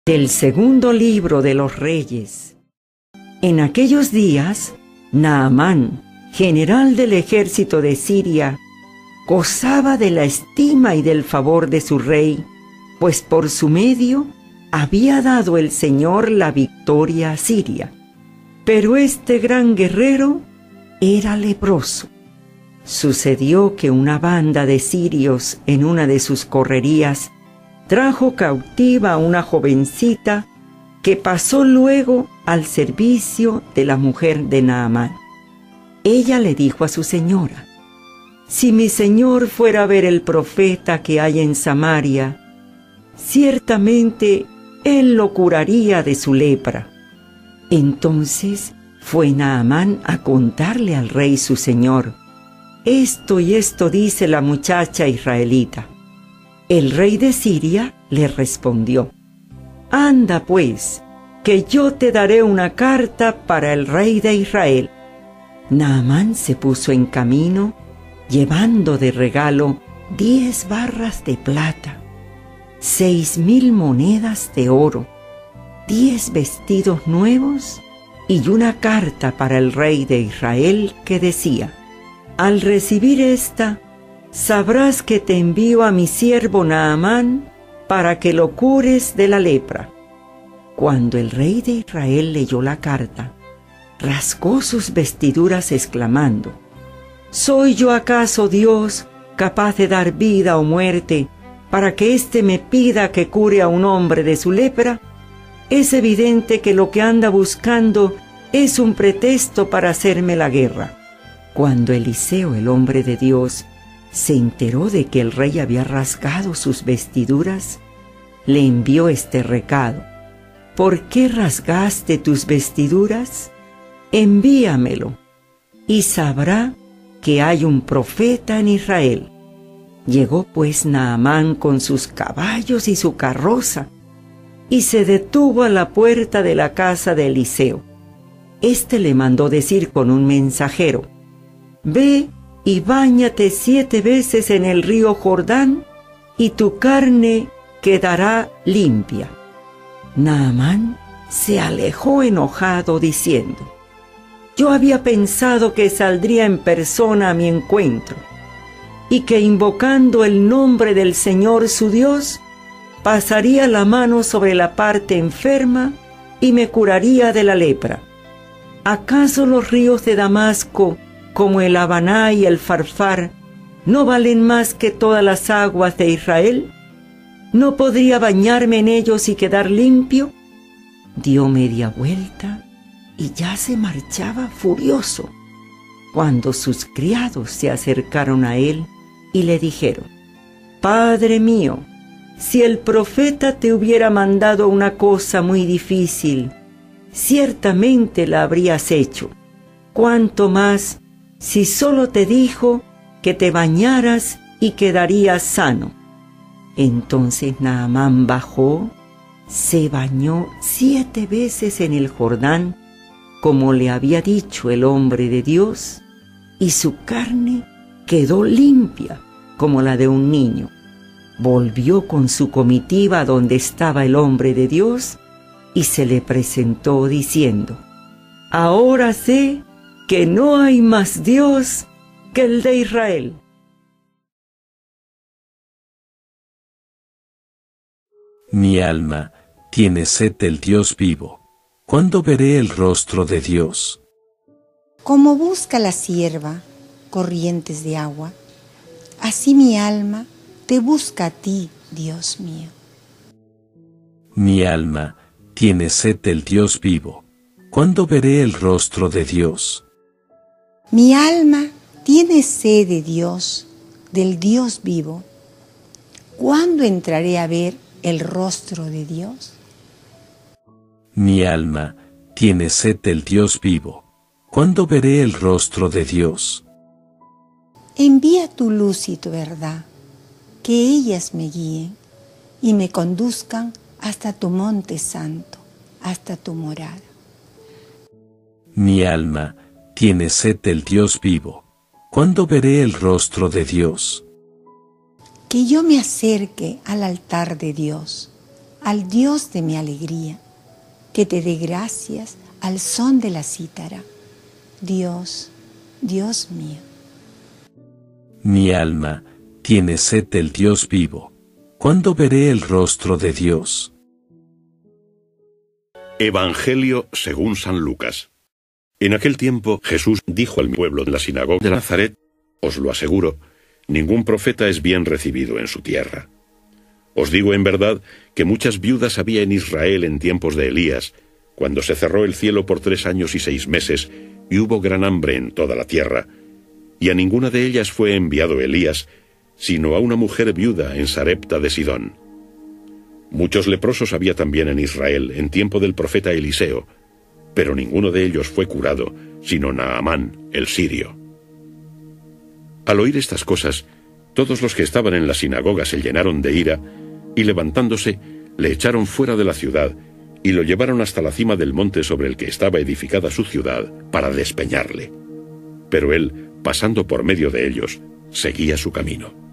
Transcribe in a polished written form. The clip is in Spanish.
Del segundo libro de los Reyes. En aquellos días, Naamán, general del ejército de Siria, gozaba de la estima y del favor de su rey, pues por su medio había dado el Señor la victoria a Siria. Pero este gran guerrero era leproso. Sucedió que una banda de sirios en una de sus correrías trajo cautiva a una jovencita que pasó luego al servicio de la mujer de Naamán. Ella le dijo a su señora: «Si mi señor fuera a ver el profeta que hay en Samaria, ciertamente él lo curaría de su lepra». Entonces fue Naamán a contarle al rey su señor: «Esto y esto dice la muchacha israelita». El rey de Siria le respondió: «Anda pues, que yo te daré una carta para el rey de Israel». Naamán se puso en camino, llevando de regalo 10 barras de plata, 6.000 monedas de oro, 10 vestidos nuevos y una carta para el rey de Israel que decía: «Al recibir esta, sabrás que te envío a mi siervo Naamán para que lo cures de la lepra». Cuando el rey de Israel leyó la carta, rasgó sus vestiduras exclamando: «¿Soy yo acaso Dios capaz de dar vida o muerte para que éste me pida que cure a un hombre de su lepra? Es evidente que lo que anda buscando es un pretexto para hacerme la guerra». Cuando Eliseo, el hombre de Dios, se enteró de que el rey había rasgado sus vestiduras, le envió este recado: «¿Por qué rasgaste tus vestiduras? Envíamelo, y sabrá que hay un profeta en Israel». Llegó pues Naamán con sus caballos y su carroza, y se detuvo a la puerta de la casa de Eliseo. Este le mandó decir con un mensajero: «Ve y báñate 7 veces en el río Jordán, y tu carne quedará limpia». Naamán se alejó enojado diciendo: «Yo había pensado que saldría en persona a mi encuentro, y que invocando el nombre del Señor su Dios, pasaría la mano sobre la parte enferma y me curaría de la lepra. ¿Acaso los ríos de Damasco, como el Habaná y el Farfar, no valen más que todas las aguas de Israel? ¿No podría bañarme en ellos y quedar limpio?». Dio media vuelta y ya se marchaba furioso, cuando sus criados se acercaron a él y le dijeron: «Padre mío, si el profeta te hubiera mandado una cosa muy difícil, ciertamente la habrías hecho. Cuanto más si solo te dijo que te bañaras y quedarías sano». Entonces Naamán bajó, se bañó 7 veces en el Jordán, como le había dicho el hombre de Dios, y su carne quedó limpia como la de un niño. Volvió con su comitiva donde estaba el hombre de Dios y se le presentó diciendo: «Ahora sé que no hay más Dios que el de Israel». Mi alma tiene sed del Dios vivo. ¿Cuándo veré el rostro de Dios? Como busca la sierva corrientes de agua, así mi alma te busca a ti, Dios mío. Mi alma tiene sed del Dios vivo. ¿Cuándo veré el rostro de Dios? Mi alma tiene sed de Dios, del Dios vivo. ¿Cuándo entraré a ver el rostro de Dios? Mi alma tiene sed del Dios vivo. ¿Cuándo veré el rostro de Dios? Envía tu luz y tu verdad, que ellas me guíen y me conduzcan hasta tu monte santo, hasta tu morada. Mi alma tiene sed del Dios vivo. ¿Cuándo veré el rostro de Dios? Que yo me acerque al altar de Dios, al Dios de mi alegría, que te dé gracias al son de la cítara. Dios, Dios mío. Mi alma tiene sed del Dios vivo. ¿Cuándo veré el rostro de Dios? Evangelio según San Lucas. En aquel tiempo Jesús dijo al pueblo de la sinagoga de Nazaret: os lo aseguro, ningún profeta es bien recibido en su tierra. Os digo en verdad que muchas viudas había en Israel en tiempos de Elías, cuando se cerró el cielo por 3 años y 6 meses, y hubo gran hambre en toda la tierra, y a ninguna de ellas fue enviado Elías, sino a una mujer viuda en Sarepta de Sidón. Muchos leprosos había también en Israel en tiempo del profeta Eliseo, pero ninguno de ellos fue curado, sino Naamán, el sirio. Al oír estas cosas, todos los que estaban en la sinagoga se llenaron de ira, y levantándose, le echaron fuera de la ciudad, y lo llevaron hasta la cima del monte sobre el que estaba edificada su ciudad, para despeñarle. Pero él, pasando por medio de ellos, seguía su camino.